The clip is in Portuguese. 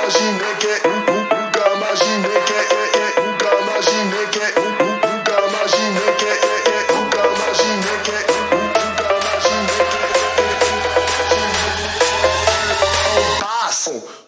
imaginei que, nunca imaginei que, nunca imaginei que, nunca imaginei que, nunca imaginei que, nunca imaginei que, passo.